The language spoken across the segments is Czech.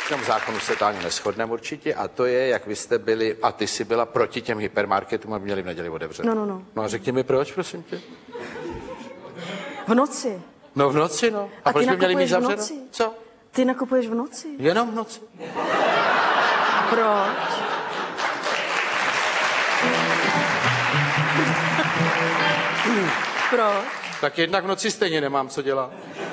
V tom zákonu se tady neshodneme určitě a to je, jak vy jste byli, a ty jsi byla proti těm hypermarketům, aby měli v neděli otevřeno. No. No a řekni mi proč, prosím tě. V noci. No v noci, no. A proč by měli mít zavřeno? Co? Ty nakupuješ v noci? Jenom v noci. Proč? Proč? Tak jednak v noci stejně nemám co dělat.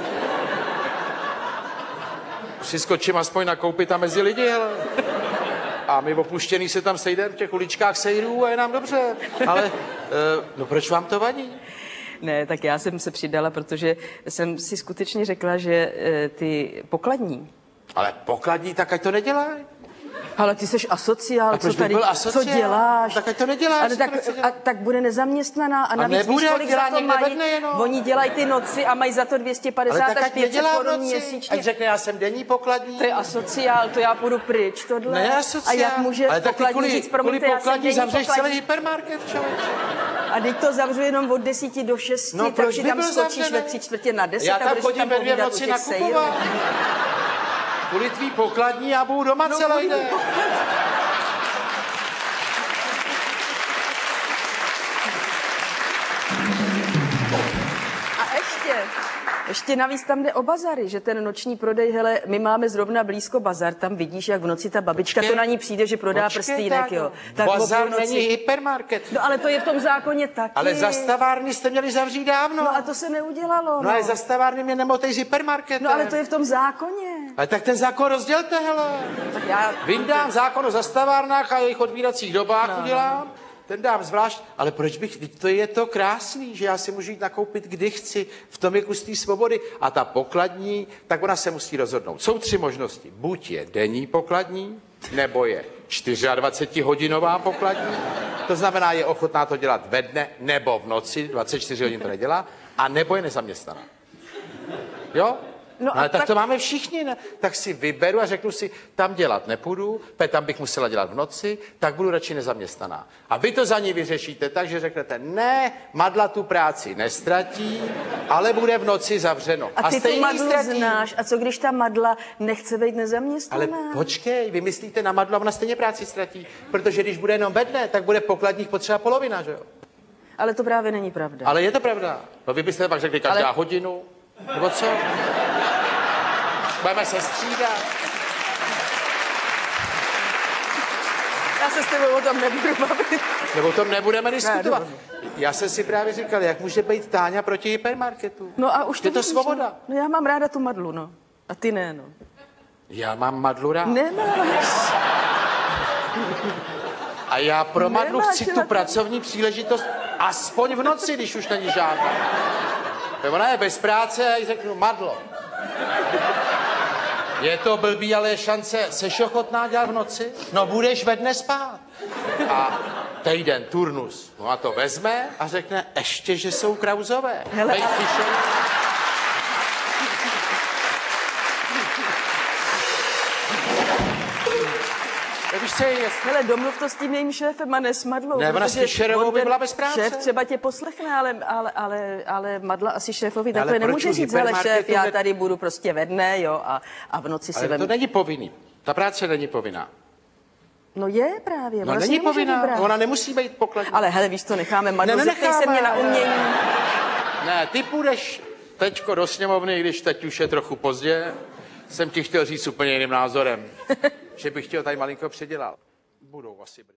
Si skočím aspoň nakoupit a mezi lidi, hele. A my opuštěný se tam sejdeme v těch uličkách sejdů a je nám dobře. Ale, no proč vám to vadí? Ne, tak já jsem se přidala, protože jsem si skutečně řekla, že ty pokladní... Ale pokladní, tak ať to nedělají. Ale ty jsi asociál, co tady, co děláš? Tak ať to neděláš. Ale tak bude nezaměstnaná a navíc víš, kolik za to mají. Oni dělají ty noci a mají za to 250 až 500 korun měsíčně. Ať řekne, já jsem denní pokladní. To je asociál, to já půjdu pryč, tohle. Ne, asociál. A jak může pokladní říct, promiňte, já jsem denní zavřeš celý hypermarket, člověče. A teď to zavřu jenom od 10 do 6, no, tak si tam skočíš ve 3/4 já tam chodím ve 2 v noci nakupovat. Kvůli tvý pokladní já budu doma celý den. A ještě navíc tam jde o bazary, že ten noční prodej, hele, my máme zrovna blízko bazar, tam vidíš, jak v noci ta babička, to na ní přijde, že prodá prstýnek, jo. Tak bazar není hypermarket. No ale to je v tom zákoně taky. Ale zastavárny jste měli zavřít dávno. No a to se neudělalo. No ale zastavárny mě nemotej s hypermarketem. No ale to je v tom zákoně. Ale tak ten zákon rozdělte, hele. Tak já... Vyndám zákon o zastavárnách a jejich otvíracích dobách udělám. Ten dám zvlášť, ale proč bych, to je to krásný, že já si můžu jít nakoupit, kdy chci, v tom je kus té svobody. A ta pokladní, tak ona se musí rozhodnout. Jsou 3 možnosti. Buď je denní pokladní, nebo je 24hodinová pokladní, to znamená, je ochotná to dělat ve dne, nebo v noci, 24 hodin to nedělá, a nebo je nezaměstnaná. Jo? No ale tak to máme všichni, ne? Tak si vyberu a řeknu si, tam dělat nepůjdu, tam bych musela dělat v noci, tak budu radši nezaměstnaná. A vy to za ní vyřešíte tak, že řeknete, ne, Madla tu práci nestratí, ale bude v noci zavřeno. A ty tu Madlu znáš, a co když ta Madla nechce být nezaměstnaná? Ale počkej, vy myslíte na Madlu a ona stejně práci ztratí, protože když bude jenom ve dne, tak bude pokladních potřeba polovina, že jo? Ale to právě není pravda. Ale je to pravda. No vy byste pak řekli každá hodinu, nebo co? Budeme se střídat. Já se s tebou o tom nebudu bavit. Nebo o tom nebudeme diskutovat. Já jsem si právě říkal, jak může být Táňa proti hypermarketu. No a už to je to svoboda. No já mám ráda tu Madlu, no. A ty ne, no. Já mám Madlu rád. Nemáš. A já pro Madlu chci tu pracovní příležitost aspoň v noci, když už není žádná. Ona je bez práce a jí řeknu, Madlo, je to blbý, ale je šance, seš ochotná dělat v noci? No budeš ve dne spát. A týden, turnus. Ona to vezme a řekne, ještě, že jsou Krauzové. Hele, hele, domluv to s tím jejím šéfem a ne s Madlou. Ne, ona s Fischerovou by byla bez práce. Šéf třeba tě poslechne, ale Madla asi šéfovi takhle nemůže říct, hele šéf, já tady budu prostě ve dne, jo, a v noci si vem... to není povinný. Ta práce není povinná. No je právě. No není povinná, ona nemusí být pokladní. Ale hele, víš co, necháme Madlu, zeptej se mě na umění. Ne, ty půjdeš teďko do sněmovny, když teď už je trochu pozdě. Jsem ti chtěl říct úplně jiným názorem, že bych tě tady malinko předělal. Budou asi